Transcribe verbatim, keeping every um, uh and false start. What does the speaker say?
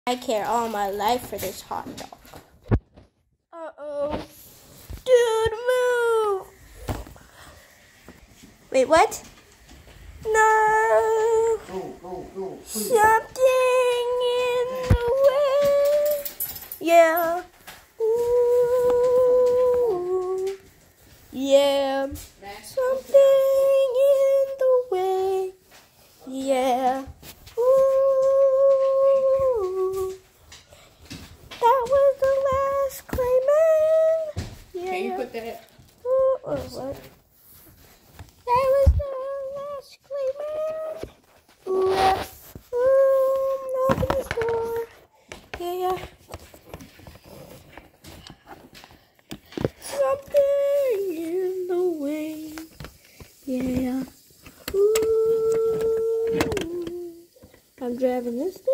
I care all my life for this hot dog. Uh-oh. Dude, move! Wait, what? No! Go, go, go, Something in the way. Yeah. Ooh. Yeah. Something in the way. Yeah. Ooh. That was the last Clayman. Yeah. Can you put that? Ooh, oh, what? That was the last Clayman. Ooh, yeah. Ooh, open this door. Yeah, yeah. Something in the way. Yeah. Ooh. I'm driving this thing.